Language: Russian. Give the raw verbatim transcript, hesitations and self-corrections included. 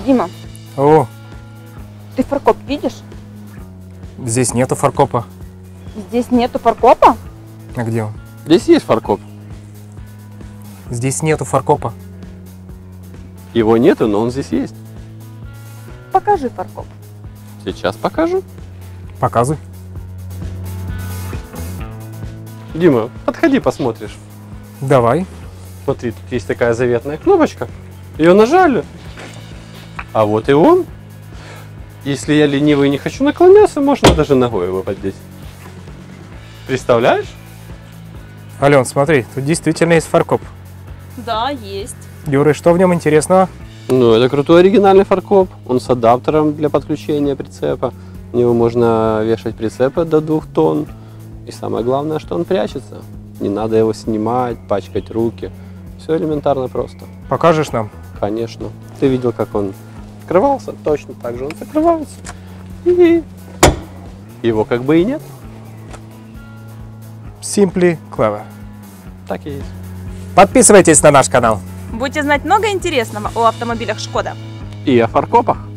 Дима, О, ты фаркоп видишь? здесь нету фаркопа. Здесь нету фаркопа? А где он? Здесь есть фаркоп. Здесь нету фаркопа. Его нету, но он здесь есть. Покажи фаркоп. Сейчас покажу. Показывай. Дима, подходи, посмотришь. Давай. Смотри, тут есть такая заветная кнопочка. Ее нажали. А вот и он. Если я ленивый и не хочу наклоняться, можно даже ногой его поддеть. Представляешь? Ален, смотри, тут действительно есть фаркоп. Да, есть. Юра, и что в нем интересного? Ну, это крутой оригинальный фаркоп. Он с адаптером для подключения прицепа. У него можно вешать прицепы до двух тонн. И самое главное, что он прячется. Не надо его снимать, пачкать руки. Все элементарно просто. Покажешь нам? Конечно. Ты видел, как он открывался? Точно так же он закрывается. И его как бы и нет. Simply clever. Так и есть. Подписывайтесь на наш канал. Будете знать много интересного о автомобилях Шкода. И о фаркопах.